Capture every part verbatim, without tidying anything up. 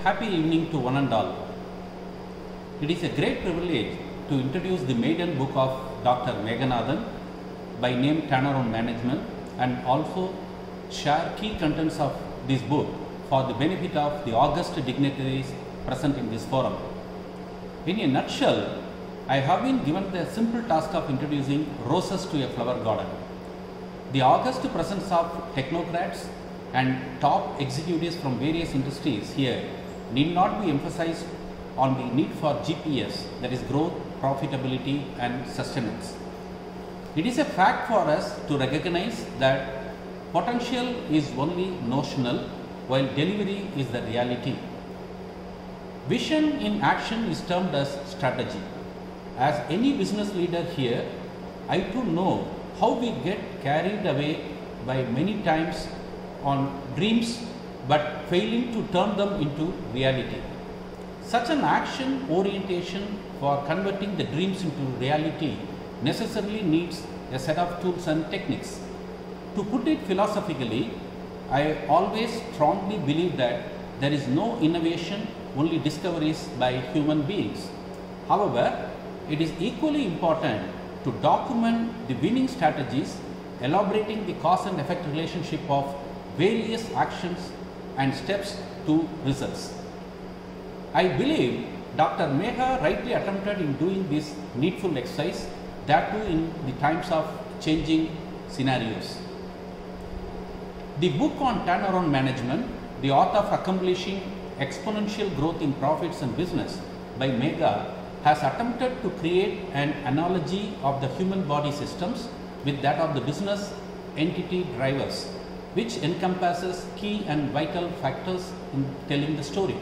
happy evening to one and all. It is a great privilege to introduce the maiden book of Doctor Meganathan by name Turnaround Management, and also share key contents of this book for the benefit of the august dignitaries present in this forum. In a nutshell, I have been given the simple task of introducing roses to a flower garden. The august presence of technocrats and top executives from various industries here need not be emphasized on the need for G P S, that is growth, profitability and sustenance. It is a fact for us to recognize that potential is only notional while delivery is the reality. Vision in action is termed as strategy. As any business leader here, I too know how we get carried away by many times on dreams but failing to turn them into reality. Such an action orientation for converting the dreams into reality necessarily needs a set of tools and techniques. To put it philosophically, I always strongly believe that there is no innovation, only discoveries by human beings. However, it is equally important to document the winning strategies, elaborating the cause and effect relationship of various actions and steps to results. I believe Doctor Mega rightly attempted in doing this needful exercise, that too in the times of changing scenarios. The book on turnaround management, The Art of Accomplishing Exponential Growth in Profits and Business by Mega, has attempted to create an analogy of the human body systems with that of the business entity drivers, which encompasses key and vital factors in telling the story.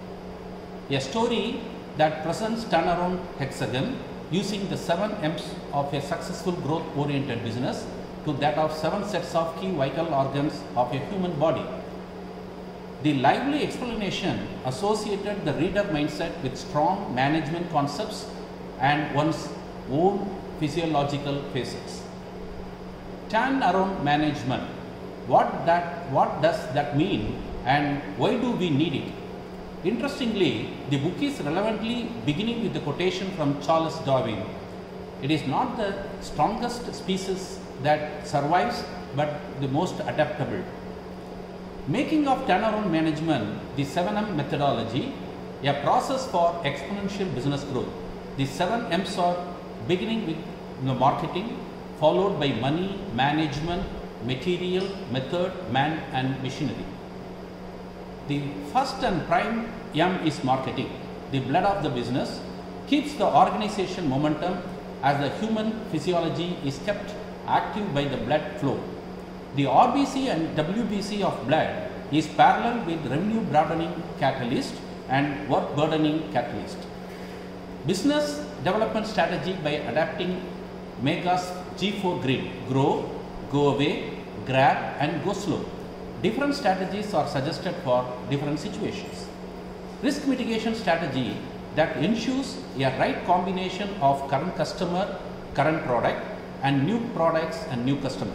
A story that presents turnaround hexagon using the seven M's of a successful growth oriented business to that of seven sets of key vital organs of a human body. The lively explanation associated the reader mindset with strong management concepts and one's own physiological phases. Turnaround management. What that what does that mean and why do we need it? Interestingly, the book is relevantly beginning with the quotation from Charles Darwin. It is not the strongest species that survives, but the most adaptable. Making of turnaround management, the seven M methodology, a process for exponential business growth. The seven M's are beginning with the marketing, followed by money, management, material, method, man and machinery. The first and prime M is marketing. The blood of the business keeps the organization momentum as the human physiology is kept active by the blood flow. The R B C and W B C of blood is parallel with revenue broadening catalyst and work burdening catalyst. Business development strategy by adapting Mega's G four grid: grow, go away, grab and go slow. Different strategies are suggested for different situations. Risk mitigation strategy that ensures a right combination of current customer, current product and new products and new customer.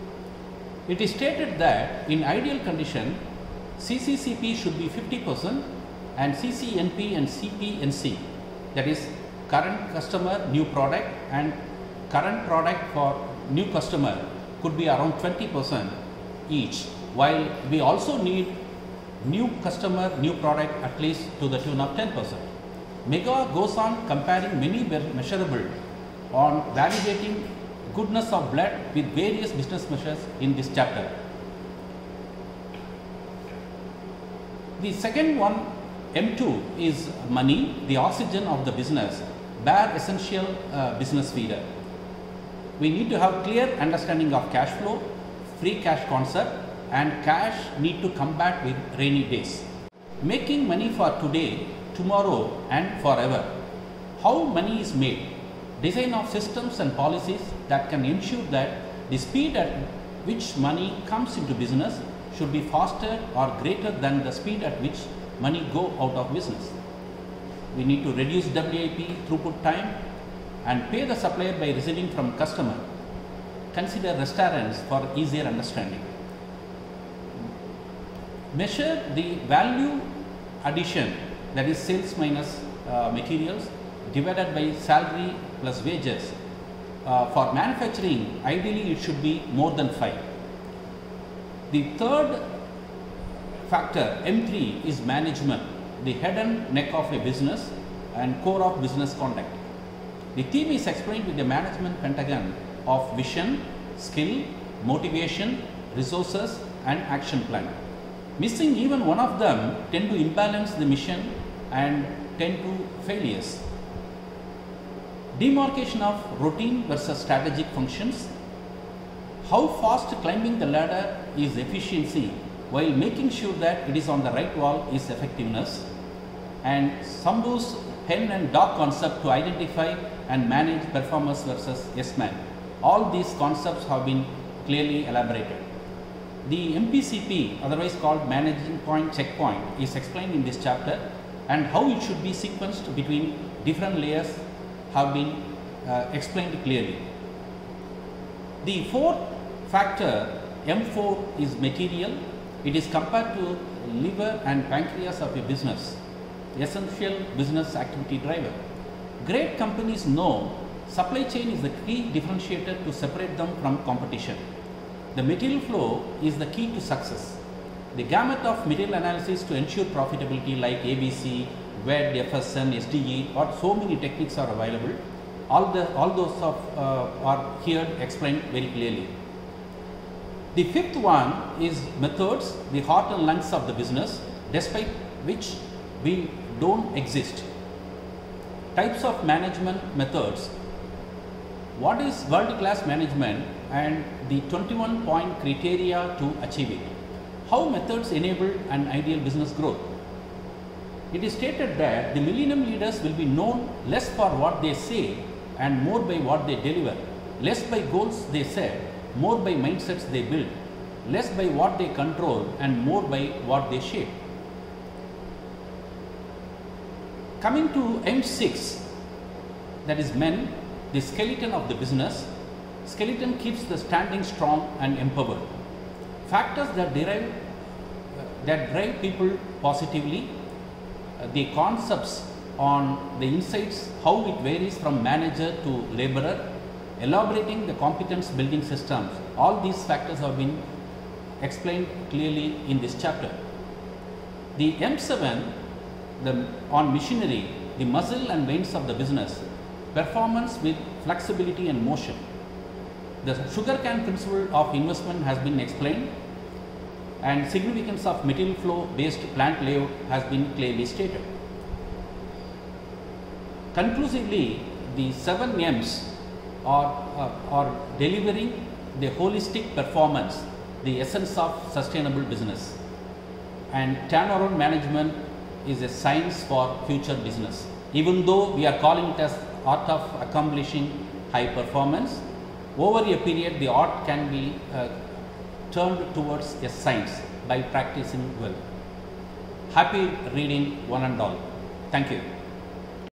It is stated that in ideal condition, C C C P should be fifty percent and C C N P and C P N C, that is current customer, new product, and current product for new customer could be around twenty percent each, while we also need new customer, new product at least to the tune of ten percent. Mega goes on comparing many measurable on validating goodness of blood with various business measures in this chapter. The second one, M two, is money, the oxygen of the business, bare essential uh, business feeder. We need to have clear understanding of cash flow, free cash concept, and cash need to come back with rainy days. Making money for today, tomorrow and forever. How money is made. Design of systems and policies that can ensure that the speed at which money comes into business should be faster or greater than the speed at which money go out of business. We need to reduce W I P throughput time and pay the supplier by receiving from customer. Consider restaurants for easier understanding. Measure the value addition, that is sales minus uh, materials, divided by salary plus wages. Uh, for manufacturing, ideally it should be more than five. The third factor, M three, is management, the head and neck of a business and core of business conduct. The theme is explained with the management pentagon of vision, skill, motivation, resources and action plan. Missing even one of them tend to imbalance the mission and tend to failures. Demarcation of routine versus strategic functions. How fast climbing the ladder is efficiency while making sure that it is on the right wall is effectiveness. And Sambu's hen and dog concept to identify and manage performance versus yes man. All these concepts have been clearly elaborated. The M P C P, otherwise called managing point checkpoint, is explained in this chapter, and how it should be sequenced between different layers have been uh, explained clearly. The fourth factor, M four, is material. It is compared to liver and pancreas of a business, essential business activity driver. Great companies know supply chain is the key differentiator to separate them from competition. The material flow is the key to success. The gamut of material analysis to ensure profitability, like A B C, W E D, F S N, S D E, or so many techniques are available. All, the, all those of, uh, are here explained very clearly. The fifth one is methods, the heart and lungs of the business, despite which we don't exist. Types of management methods. What is world-class management and the twenty-one point criteria to achieve it? How methods enable an ideal business growth? It is stated that the millennium leaders will be known less for what they say and more by what they deliver, less by goals they set, more by mindsets they build, less by what they control and more by what they shape. Coming to M six, that is men, the skeleton of the business. Skeleton keeps the standing strong and empowered. Factors that derive, that drive people positively, uh, the concepts on the insights, how it varies from manager to laborer, elaborating the competence building systems. All these factors have been explained clearly in this chapter. The M seven, the, on machinery, the muscle and veins of the business, performance with flexibility and motion. The sugar cane principle of investment has been explained, and significance of material flow based plant layout has been clearly stated. Conclusively, the seven M's are, uh, are delivering the holistic performance, the essence of sustainable business. And turnaround management is a science for future business. Even though we are calling it as art of accomplishing high performance, over a period the art can be uh, turned towards a science by practicing well. Happy reading, one and all. Thank you.